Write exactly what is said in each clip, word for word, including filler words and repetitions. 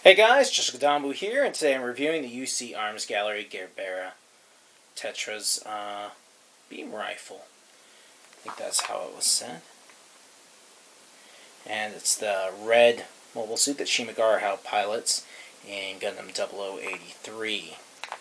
Hey guys, Jessica Dambu here, and today I'm reviewing the U C Arms Gallery Gerbera Tetra's uh, beam rifle. I think that's how it was said. And it's the red mobile suit that Shimagaraha pilots in Gundam double oh eighty-three.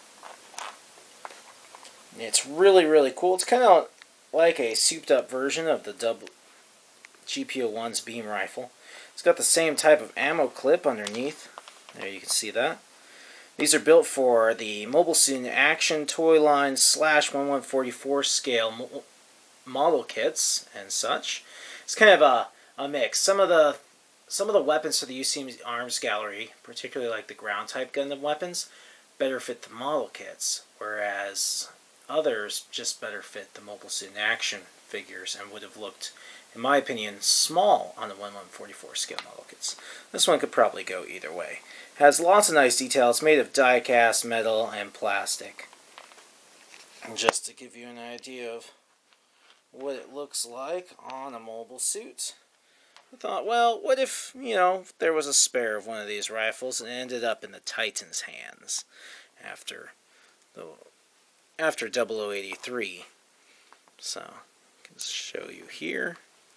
It's really, really cool. It's kind of like a souped-up version of the G P oh one's beam rifle. It's got the same type of ammo clip underneath. There you can see that. These are built for the Mobile Suit in Action toy line slash one one forty-four scale mo model kits and such. It's kind of a, a mix. Some of the some of the weapons for the U C Arms Gallery, particularly like the ground type Gundam weapons, better fit the model kits, whereas others just better fit the Mobile Suit in Action figures and would have looked, in my opinion, small on the one one forty-four scale model kits. This one could probably go either way. Has lots of nice details, made of die-cast metal and plastic. And just to give you an idea of what it looks like on a mobile suit, I thought, well, what if, you know, there was a spare of one of these rifles and it ended up in the Titan's hands after the after double oh eighty-three. So, I can show you here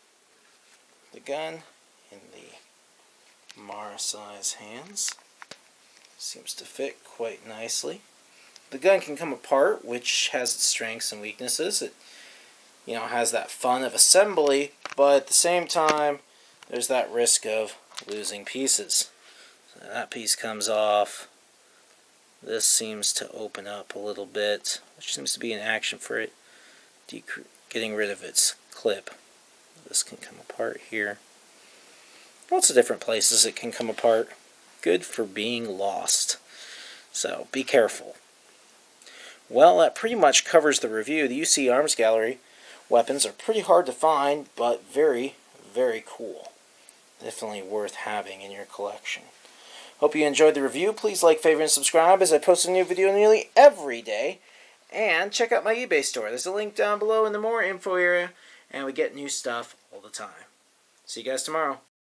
the gun in the Marasai's hands. Seems to fit quite nicely. The gun can come apart, which has its strengths and weaknesses. It, you know, has that fun of assembly, but at the same time, there's that risk of losing pieces. So that piece comes off. This seems to open up a little bit, which seems to be an action for it getting rid of its clip. This can come apart here. Lots of different places it can come apart. Good for being lost. So be careful. Well, that pretty much covers the review. The U C Arms Gallery weapons are pretty hard to find, but very, very cool. Definitely worth having in your collection. Hope you enjoyed the review. Please like, favorite, and subscribe as I post a new video nearly every day. And check out my eBay store. There's a link down below in the more info area, and we get new stuff all the time. See you guys tomorrow.